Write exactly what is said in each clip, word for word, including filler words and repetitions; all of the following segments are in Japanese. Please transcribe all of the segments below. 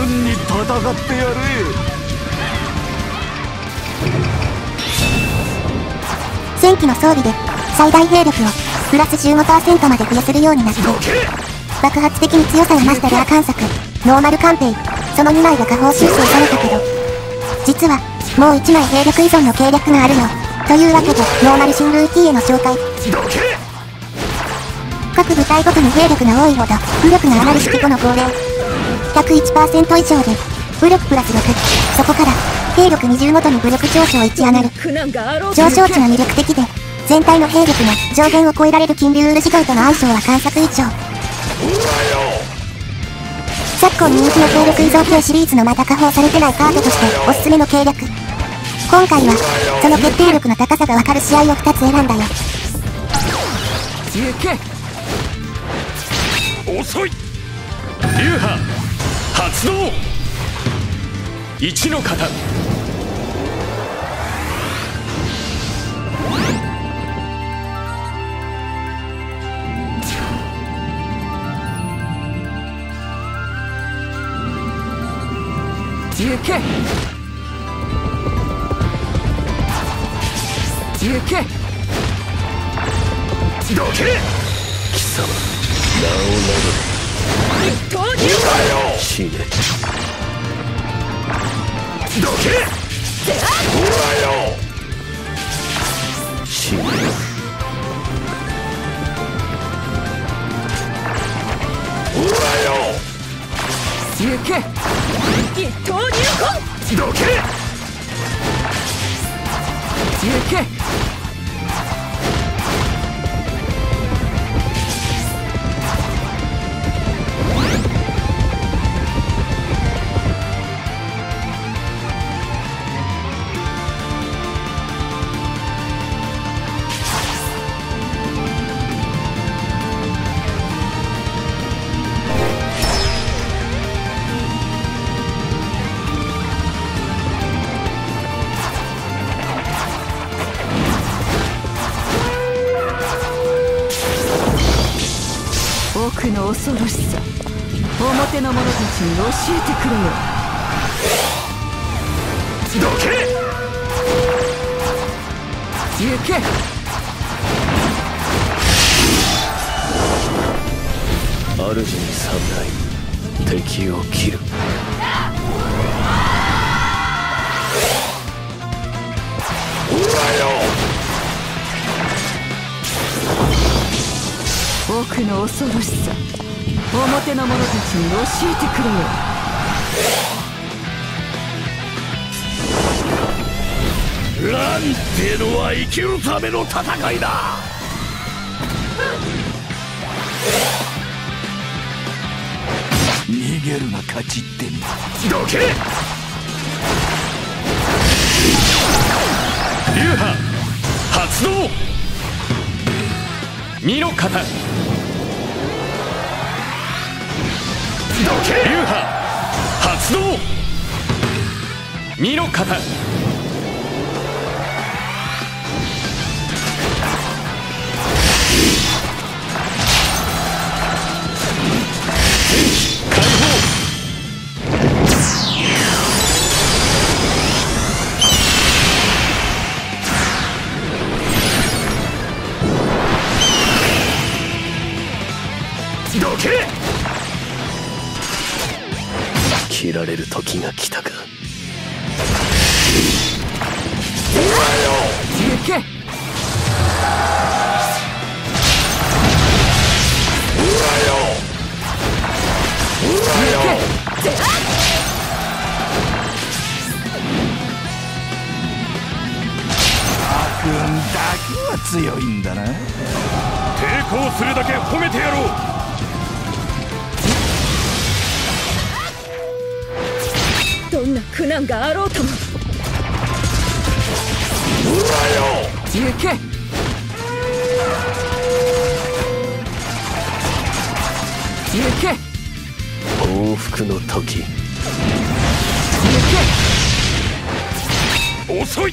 分に戦ってやれ。 戦機の装備で最大兵力をプラス じゅうごパーセント まで増やせるようになって、爆発的に強さが増したレア艦作ノーマル艦兵、そのにまいが下方修正されたけど、実はもういちまい兵力依存の計略があるよ。というわけでノーマル新ルーティーへの紹介。各部隊ごとに兵力が多いほど武力が上がる式との号令。 ひゃくいちパーセント 以上で武力プラスろく、そこから兵力にじゅうごとに武力上昇いち上がる。上昇値が魅力的で、全体の兵力が上限を超えられる金竜ウール自動との相性は観察以上。昨今人気の兵力依存系シリーズのまだ下放されてないカードとしておすすめの計略。今回はその決定力の高さがわかる試合をふたつ選んだよ。 行け。 遅い。流派発動。一の型。 行け。行け。 どけ。貴様名を名乗れ。 投入死ね。どけ。ほらよ。死ね。ほらよ。 行け。一投入魂。 どけ。 行け。奥の恐ろしさ、表の者たちに教えてくれよ。 どけ。 行け。 主に侍、敵を切る。ほらよ。 奥の恐ろしさ、表の者たちに教えてくれよ。 なんてのは生きるための戦いだ。 逃げるが勝ちってんだ。 どけ。流派発動。二の型。どけ。流派発動。二の型。どけ。切られる時が来たか。 行け。 悪運だけは強いんだな。 抵抗するだけ褒めてやろう。 どんな苦難があろうとも。行け。行け。 報復の時。 行け。 遅い。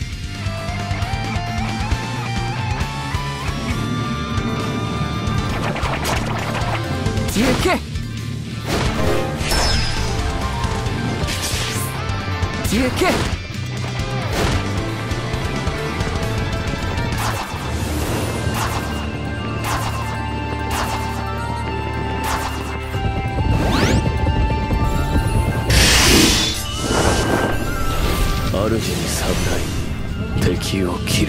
行け。 行け。 主に侍、敵を切る。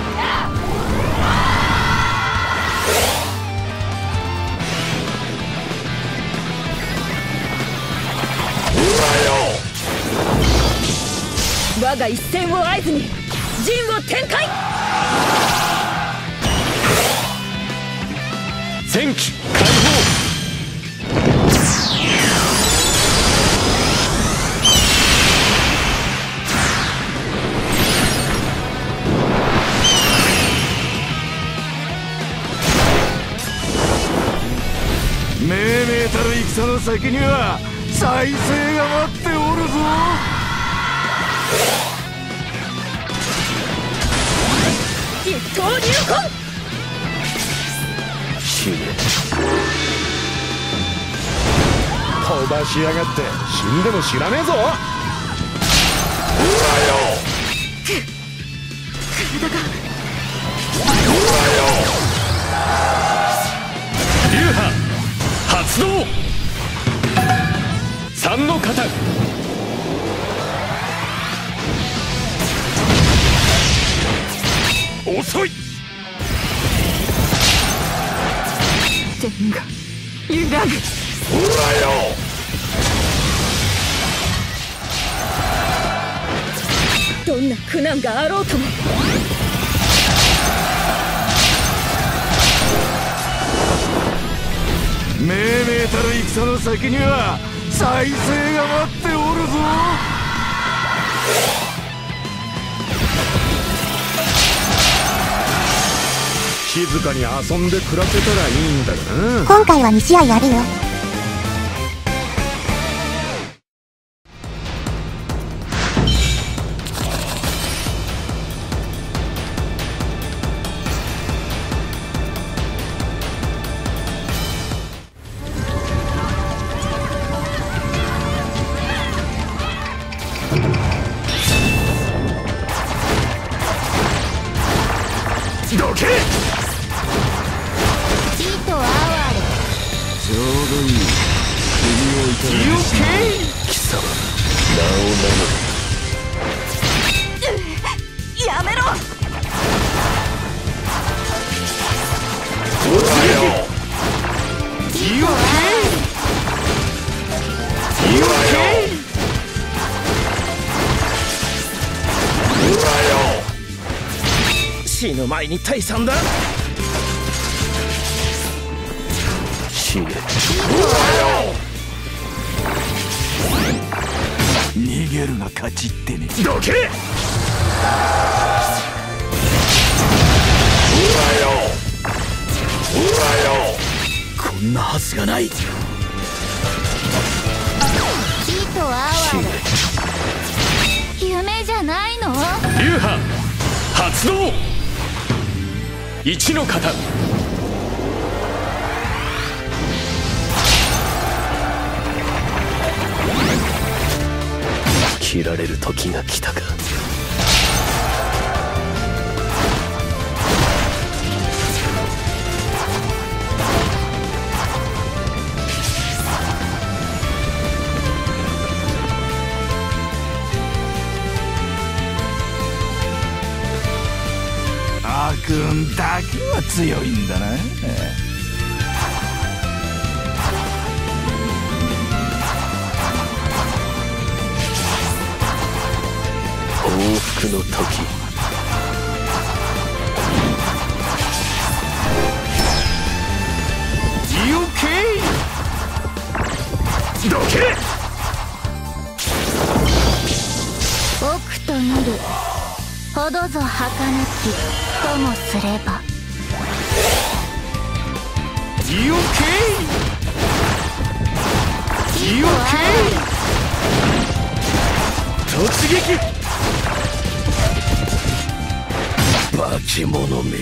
我が一戦を合図に陣を展開。 戦機解放。 めいめいたる戦の先には再生が待っておるぞ。 一刀入魂。 死ね。 飛ばしやがって死んでも知らねえぞ。 体が流派発動。三の型。遅い。 天が揺らぐ。 ほらよ。 どんな苦難があろうとも。 めいめいたる戦の先には再生が待っておるぞ。 静かに遊んで暮らせたらいいんだがな。 今回はに試合あるよ。 どけ。 ちとあわれ。 ちょうどいい。国をいただき。 貴様、名を名乗れ。 やめろ。 おらよ。 ちとあわれ。 いわよ。おらよ。 死ぬ前に退散だ。 死ね。 逃げるが勝ちってね。 どけ。おらよ。おらよ。 こんなはずがない。 ちとあわれ。夢じゃないの？ 流派発動。一の型。切られる時が来たか。 悪運だけは強いんだな。 報復の時。 よけ。 どけ。 僕と見るほどぞ儚きともすれば。 よけ。よけ。突撃。化け物め。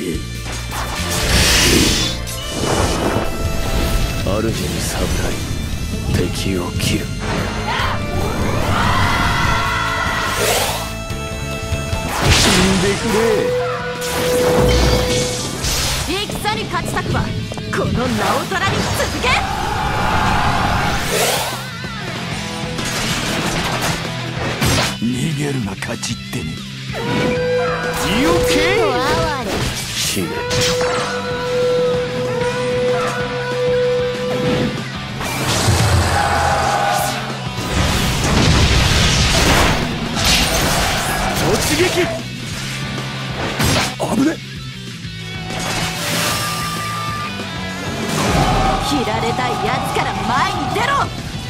主に侍、敵を切る。 くれ。 戦に勝ちたくばこの名を虎に続け。 逃げるが勝ちってね。 よけ死ね。 突撃。危ね。 切られたいやつから前に出ろ。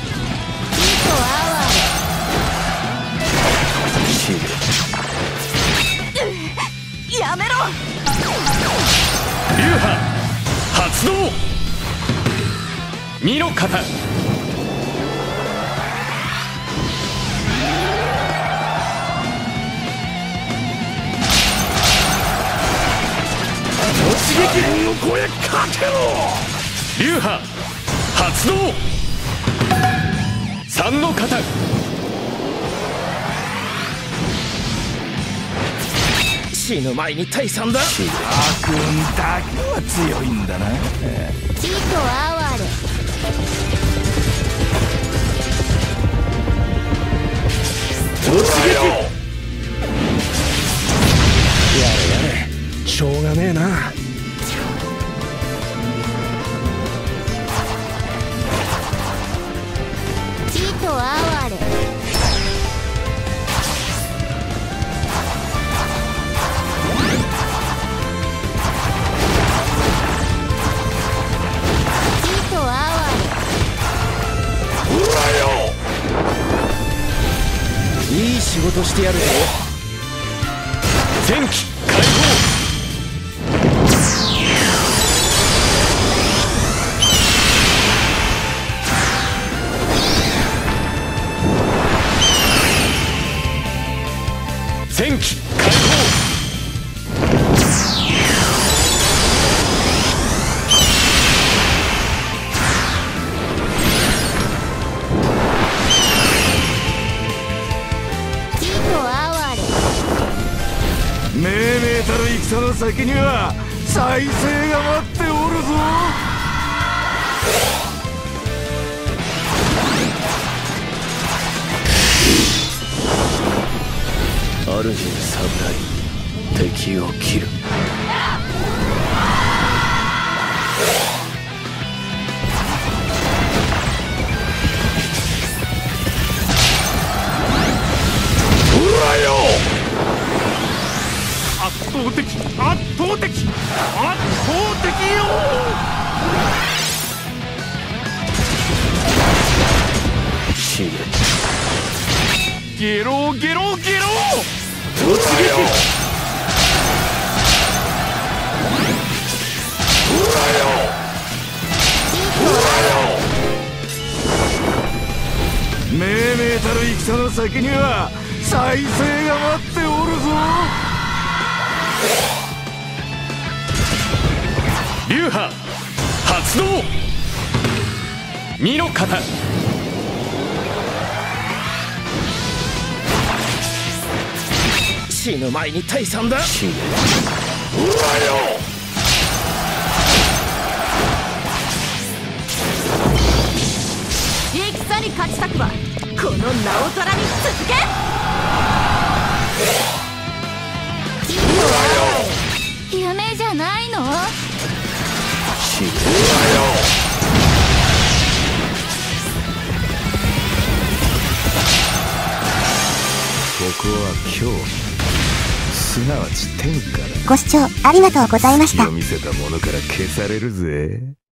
死ね。 やめろ。 流派発動。身の型。 突撃の声かけろ。 流派発動。三の型。 死ぬ前に退散だ。 悪運だけは強いんだな。 ちと哀れ。 突撃。 やれやれ、しょうがねえな。 ちと哀れ。 いい仕事してやるぞ。 戦機開放。戦機開放。 命名たる戦の先には再生が待っておるぞ。 主の侍、敵を切る。 圧倒的、圧倒的、圧倒的よ。 死ね。 ゲロゲロゲロ。突撃。命名たる戦の先には再生が待っておるぞ。 流派発動。身の型。 死ぬ前に退散だ。 死ね。 戦に勝ちたくばこの名を虎に続け。 夢じゃないの？ 死ね。ここは今日、すなわち天下だ。 ご視聴ありがとうございました。 見せたものから消されるぜ。